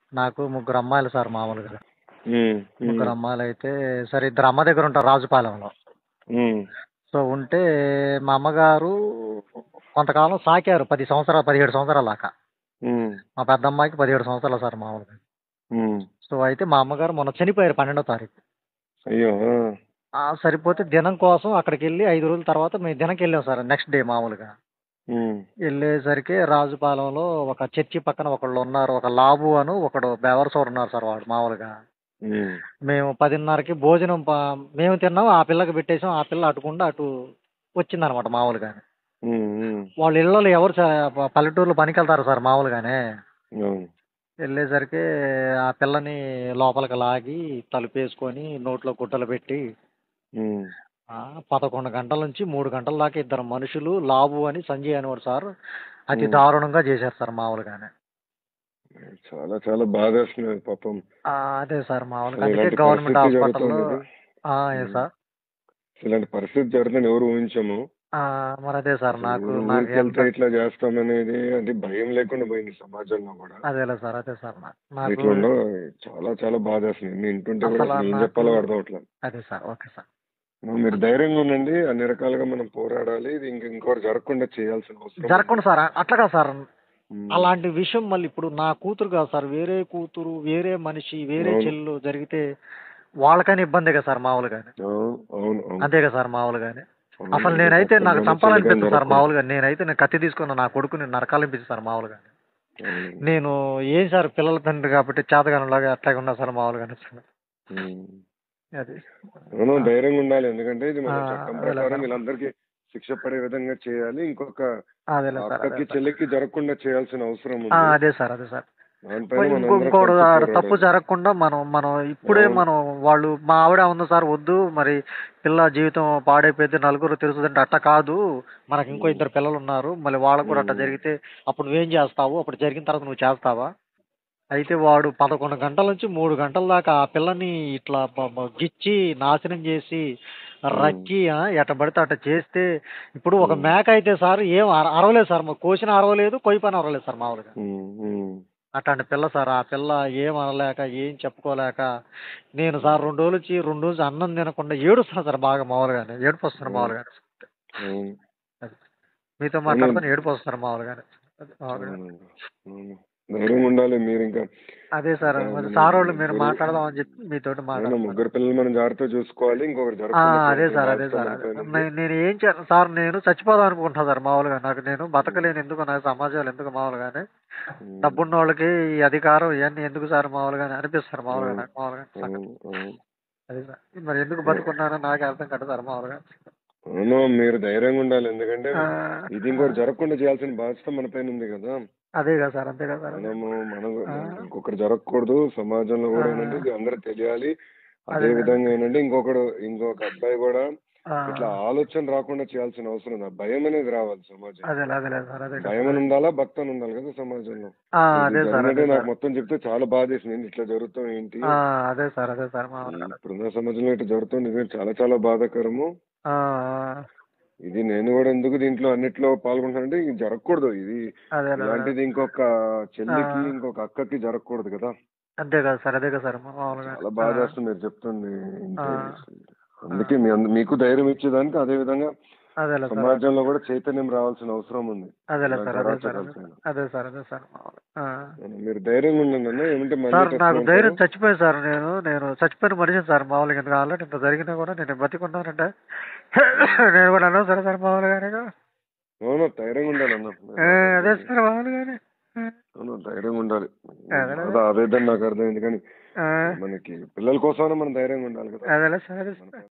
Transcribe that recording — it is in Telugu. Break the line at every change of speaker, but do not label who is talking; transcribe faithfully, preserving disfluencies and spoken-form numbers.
నాకు ముగ్గురు అమ్మాయిలు సార్ మామూలుగా.
హ్మ్. హ్మ్.
ముగ్గురు అమ్మాయిలైతే సరే ఇద్దరు అమ్మ దగ్గర ఉంటారు రాజుపాలెంలో.
హ్మ్.
సో, ఉంటే మా అమ్మగారు కొంతకాలం సాకారు పది సంవత్సరాలు, పదిహేడు సంవత్సరాల దాకా.
హ్మ్.
మా పెద్దమ్మాయికి పదిహేడు సంవత్సరాలు సార్ మామూలుగా.
హ్మ్.
సో, అయితే మా అమ్మగారు మొన్న చనిపోయారు పన్నెండో తారీఖు.
అయ్యో! ఆ!
ఆ! సరిపోతే దినం కోసం అక్కడికెళ్ళి ఐదు రోజుల తర్వాత మేము దినంకెళ్ళాం సార్ నెక్స్ట్ డే మామూలుగా.
హ్మ్.
ఎళ్ళేసరికి రాజుపాలెంలో ఒక చర్చి పక్కన ఒకళ్ళున్నారు. ఒక లాబు అను, ఒకడు బెవరసోడున్నారు సార్ వాడు మామూలుగా.
హ్మ్.
మేము 10:30కి భోజనం ప మేము తిన్నాం. ఆ పిల్లకి పెట్టేసాం. ఆ పిల్ల అటుగుండా అటు వచ్చిందనమాట మామూలుగానే.
హ్మ్. హ్మ్.
వాళ్ళ ఇళ్ళలో ఎవరు చ ప పల్లెటూరులో పనికెళ్తారు సార్ మామూలుగానే.
అవును.
ఎళ్ళేసరికి ఆ పిల్లని లోపలికి లాగి తలుపేసుకొని నోట్లో గుడ్డలు పెట్టి
హ్మ్.
ఆ! పదకొండు గంటల నుంచి మూడు గంటల దాకా ఇద్దరు మనుషులు లాబు అని సంజయ్ అనేవాడు సార్ అతి
హ్మ్.
దారుణంగా చేశారు సార్ మామూలుగానే.
చాలా చాలా బాధేస్తుంది పాపం.
ఆ! అదే సార్ మామూలుగా.
అసలు
అందుకే
ఇలాంటి
గవర్నమెంట్
పరిస్థితి
హాస్పిటల్‌లో
జరుగుతోందిది.
ఆ! ఏ
హ్మ్.
సార్?
ఇలాంటి పరిస్థితి జరుగుతుందని ఎవరు ఊహించము.
ఆ! మరదే సార్
అసలు
నాకు
ఊరు
నాకు ఎంత
ఊరికెళ్తే ఇట్లా చేస్తామనేది అంటే భయం లేకుండా పోయింది సమాజంలో గూడా.
అదేలే సార్. అదే సార్. నా
అసలు
నాకు
ఇట్లా ఉండ చాలా చాలా బాధేస్తుంది. ఇన్ని వింటుంటే గూడా
అసల
అసలు ఏం
నాకు
జెప్పాలో అర్థం అవ్వట్లేదు.
అదే సార్. Okay sir.
మీరు ధైర్యంగా ఉండండి. అన్ని రకాలుగా మనం పోరాడాలి. ఇది ఇంక ఇంకోటి జరగకుండా చేయాల్సిన అవసరం ఉంది.
జరగకుండా సార్ అట్లా కాదు సార్.
హ్మ్.
అలాంటి విషయం మళ్ళీ ఇప్పుడు నా కూతురు కాదు సార్. వేరే కూతురు, వేరే మనిషి, వేరే
అవును.
చెల్లు జరిగితే వాళ్ళకైనా ఇబ్బందే కదా సార్ మామూలుగానే.
అవును. అవును. అవును.
అంతే కదా సార్ మామూలుగానే.
అవును.
అసలు
ఇంకొక
నేనైతే
అక్కకి
నాకు
గాని, చెల్లికి గాని
చంపాలనిపిత్తది సార్
జరగకూడదు.
మామూలుగా. నేనైతే నేను కత్తి తీసుకొని నా కొడుకుని నరకాలనిపిస్తది సార్ మామూలుగానే.
అవునండి.
నేను ఏం సార్ పిల్లల తండ్రి కాబట్టి చేతగానిలాగా అట్లాగే ఉన్నా సార్ మామూలుగానే అసలు.
హ్మ్.
అది.
అవును.
ఆ!
ధైర్యంగా ఉండాలి. ఎందుకంటే ఇది
ఆ!
మన చట్టం
అదేలే
ప్రకారం
సార్.
వీళ్ళందరికీ శిక్ష పడే విధంగా చేయాలి. ఇంకొక
అదేలే సార్. అదే
అక్కకి,
సార్.
చెల్లికి జరగకుండా చేయాల్సిన అవసరం
ఆ!
ఉంది.
అదే సార్. అదే సార్.
దానిపైన
ఇంకో
మనందరం
ఇంకోటి
కలిసి
ఆడ తప్పు
పోరాడాలి.
జరగకుండా మనం మనం ఇప్పుడే
అవును.
మనం వాళ్ళు మా ఆవిడ ఉంది సార్ వద్దు మరి పిల్ల జీవితం పాడైపోద్ది నలుగురు తెలుస్తదంటే అట్ట కాదు. మనకి ఇంకో
హ్మ్.
ఇద్దరు పిల్లలున్నారు. మళ్ళీ వాళ్ళకి కూడా అట్ట
హ్మ్.
జరిగితే అప్పుడు నువ్వేం చేస్తావు? అప్పుడు జరిగిన తర్వాత నువ్వు చేస్తావా? అయితే వాడు పదకొండు గంటల నుంచి మూడు గంటల దాకా ఆ పిల్లని ఇట్లా బ బ గిచ్చి, నాశనం చేసి,
హ్మ్.
రక్కి ఆ! ఎట్ట పడితే అట్ట చేస్తే ఇప్పుడు ఒక
హ్మ్.
మేక అయితే సార్ ఏం అర అరవలేదు సార్. కోసినా అరవలేదు, కొయ్యపోయినా అరవలేదు సార్ మామూలుగా.
హ్మ్. హ్మ్.
అట్లాంటి పిల్ల సార్. ఆ పిల్ల ఏం అనలేక, ఏం చెప్పుకోలేక, నేను సార్
హ్మ్.
రెండు రోజులొచ్చి రెండు రోజులు అన్నం తినకుండా ఏడుస్తున్నా సార్ బాగా మామూలుగానే. ఏడుపొస్తుంది
అవును.
మామూలుగానే.
అవును.
అది. మీతో
అవునండి.
మాట్లాడుతుంటే ఏడుపొస్తుంది మామూలుగానే. అది మామూలుగా.
అవునండి. అవును. ధైర్యంగా ఉండాలి. మీరింకా
అదే సార్.
ఇంకా
మరి
మనం
సారోళ్ళు మీరు
ముగ్గురు
మాట్లాడదాం అని చెప్పి మీతోటి
అవును.
మాట్లాడుతున్నాను.
ముగ్గురు పిల్లల్ని మనం జాగ్రత్తగా చూసుకోవాలి. ఇంకొకటి
ఆ!
జరగకుండా
అదే
చేయాల్సిన
సార్. అదే
బాధ్యత
సార్.
మన
అదే సార్.
పైనుంది.
నే నేను ఏం చే సార్ నేను చచ్చిపోదాం అనుకుంటున్నా సార్ మామూలుగా. నాకు నేను
హ్మ్.
బతకలేను ఎందుకు నాకు సమాజంలో ఎందుకు మామూలుగానే.
హ్మ్.
డబ్బున్నోళ్ళకి ఈ అధికారం ఇయన్నీ ఎందుకు సార్ మామూలుగానే అనిపిస్తుంది సార్ మామూలుగా
అవును.
నాకు మామూలుగా సంగతి.
అవును. అవును.
అది సార్. మరి ఎందుకు
ఆ!
బతుకున్నానో నాకే అర్థం కాదు సార్ మామూలుగా.
అవును. మీరు ధైర్యంగా ఉండాలి. ఎందుకంటే
ఆ!
ఇది
ఆ!
ఇంకోటి జరగకుండా చేయాల్సిన బాధ్యత మన పైనుంది గదా!
అదే కదా సార్. అంతే కదా సార్. అదే.
మనము మనం
ఆ!
మనకి ఇంకొకటి జరగకూడదు. సమాజంలో
ఆ!
గూడా ఏంటంటే ఇది అందరికి తెలియాలి. అదే
అదే కదా.
విధంగా ఏంటంటే ఇంకొకడు ఇంకొక అబ్బాయి గూడా
ఆ!
ఇట్లా ఆలోచన రాకుండా చేయాల్సిన అవసరం ఉంది. ఆ భయం అనేది రావాలి సమాజంలో.
అదేలే అదేలే సార్. అదే కదా సార్.
భయమని
అదే.
ఉండాలా, భక్తని ఉండాలి కదా సమాజంలో.
ఆ!
ఇది
అదే సార్.
జరిగినట్టే
అదే
నాకు
సార్.
మొత్తం చెప్తే చాలా బాధేసింది. ఏంటి ఇట్లా జరుగుతాం ఏంటి?
ఆ! అదే సార్. అదే సార్
హ్మ్.
మామూలుగా.
ఇప్పుడున్న సమాజంలో ఇట్లా జరుగుతుంది నిజంగా చాలా చాలా బాధాకరము.
ఆ! ఆ!
ఇది నేను గూడా ఎందుకు దీంట్లో అన్నిట్లో పాల్గొంటున్నానంటే ఇది జరగకూడదు. ఇది
అదేలే అదేలే.
ఇలాంటిది ఇంకొక
ఆ!
చెల్లికి, ఇంకొక అక్కకి జరగకూడదు కదా!
అంతే కదా సార్. అదే కదా సార్ మామూలుగానే.
చాలా
ఆ!
బాధేస్తుంది మీరు చెప్తుంది
ఆ!
ఇంటే.
ఆ!
అందుకే మీ అంద మీకు ధైర్యం ఇచ్చేదానికి అదే విధంగా
అదేలే సార్. అదే.
సమాజంలో గూడా చైతన్యం రావాల్సిన అవసరం ఉంది.
అదేలే సార్.
ఇలాంటి
అదే సార్. అదే
అరాచకాల
సార్.
పైన.
అదే సార్. అదే సార్ మామూలుగా. ఆ!
అవును. మీరు ధైర్యంగా ఉండండన్న. ఏమంటే మళ్ళీ
సార్
టచ్‌లో
నాకు
ఉంటారు.
ధైర్యం చచ్చిపోయింది సార్ నేను. నేను చచ్చిపోయిన మనిషిని సార్ మామూలుగా. ఎందుకు ఆల్రెడీ ఇంత జరిగినా కూడా నేను బతికున్నానంటే
హ్మ్.
నేను కూడా అనవసరం సార్ మామూలుగానే.
అవును. ధైర్యంగా ఉండాలన్న. మీరు
ఆ! అదే
మాట్లాడుతుంది.
సార్ మామూలుగానే. ఆ!
అవును. ధైర్యంగా ఉండాలి. మీ
అదేలే.
బాధ ఆవేదన నాకర్థమైంది కానీ,
ఆ!
మనకి పిల్లల కోసమైనా మనం ధైర్యంగా ఉండాలి కదా!
అదేలే సార్. అదే
మన
సార్.